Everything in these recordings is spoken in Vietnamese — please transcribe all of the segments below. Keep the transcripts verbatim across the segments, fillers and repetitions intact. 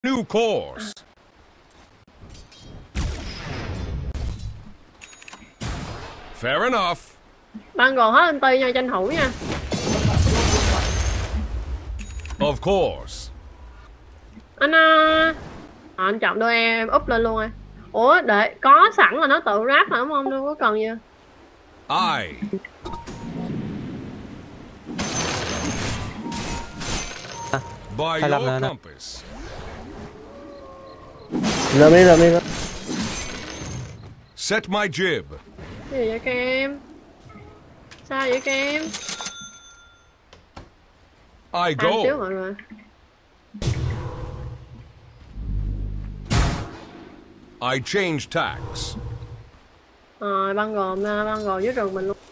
New course. Fair enough. Bạn gồ hết anh Ti nha, tranh thủ nha. Of course. Anh à, anh chọn đôi em úp lên luôn rồi. Ủa để có sẵn là nó tự ráp mà đúng không? Đâu có cần gì. I. By your compass. Lượm đi, lượm đi. Set my jib. Cái gì vậy các em? Sao vậy các em? I Ăn xíu go. mọi người. I change tacks. Rồi băng gồm băng gồm dưới rừng mình luôn.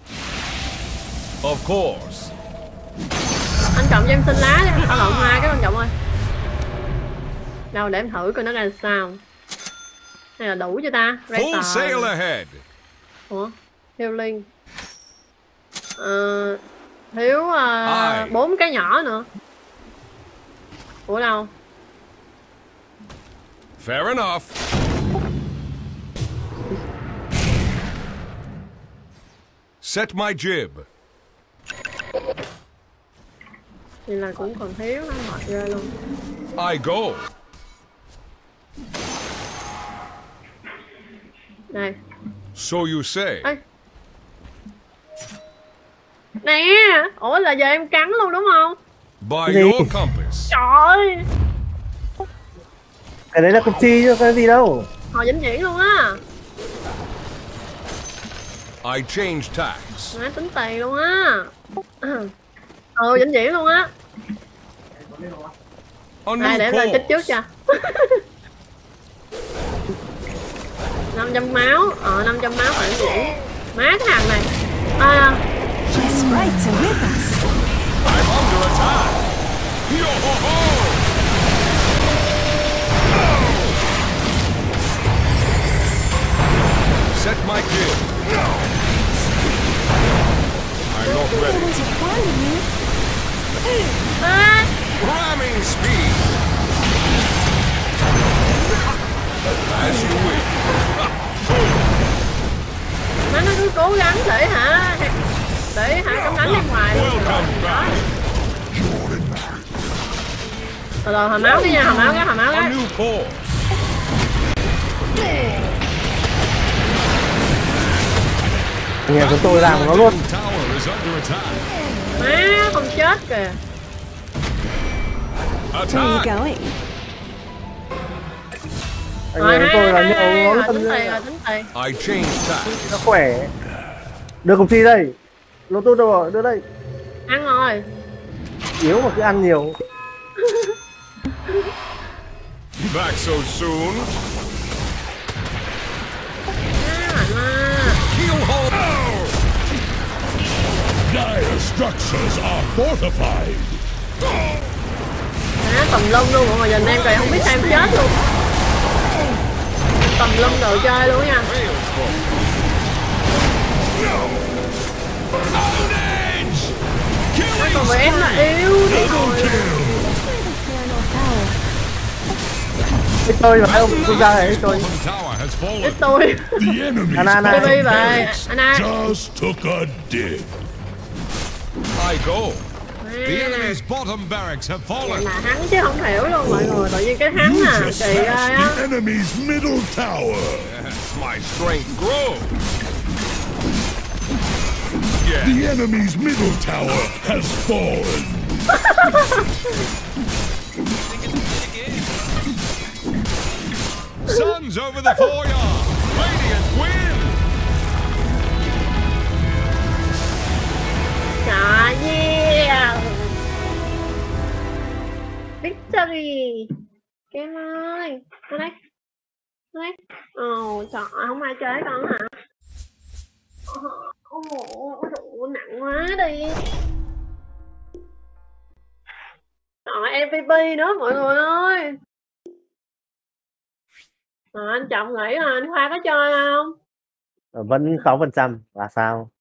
Of course. Anh Trọng cho em xin lá đi. Tao lộn hai cái anh Trọng ơi. Đâu để em thử coi nó ra sao. Hay là đủ cho ta? Full sail ahead. Ủa? Healing. Ờ, thiếu bốn uh, cái nhỏ nữa. Ủa đâu? Fair enough. Set my jib. Thì là cũng còn thiếu nó mệt ghê luôn. I go. Đây. So you say. Ê. Nè, ủa là giờ em cắn luôn đúng không? By your compass. Trời ơi. Cái đấy là cục chi chứ cái gì đâu. Hồi vĩnh viễn luôn á. I change tacks. Má tính tiền luôn á. Ừ vĩnh viễn luôn á. Đây để em lên tích trước cho. năm trăm máu, ờ năm trăm máu phải vĩnh viễn. Má cái thằng này. À, I'm under attack. Yo ho ho. Set my jib. I'm not ready. à. Ramming speed. As you wish. Má nó cứ cố gắng để hả để hả cắm đánh bên ngoài luôn. Từ từ hồi máu cái nha, hồi máu cái, hồi máu cái. Nghe của tôi làm nó luôn. Má không chết kìa. Anh nghe của tôi là nhiều nó tính tiền rồi, tính tiền. Nó khỏe. Đưa cục chi đây. Lô tô đâu rồi, đưa đây. Ăn rồi. Yếu mà cứ ăn nhiều. Back so soon. Dire structures are fortified. Má tùm lum luôn mọi người, nhìn em kìa không biết sao em chết luôn. Tùm lum đồ chơi luôn nha. Má còn vì em là yếu thì thôi. Ít tôi mà không, tôi ra này ít tôi. Ít tôi. Anna, Anna. Đi về, Anna. Just took a dig. I go. The enemy's bottom barracks have fallen. Là hắn chứ không hiểu luôn mọi người, tự nhiên cái hắn à, kỳ ơi á. The enemy's middle tower. Yes, my strength grows. Yeah. The enemy's middle tower has fallen. Sun's over the four-yard. Radiant win. Trời yeah. Victory. Kem ơi, tới đây. Tới đây. Ồ, trời ơi, không ai chơi con hả? Ồ, ồ, nặng quá đi. Rồi em vê pê nữa mọi người ơi. Rồi anh Trọng nghĩ là anh Khoa có chơi không? Vẫn sáu phần trăm là sao?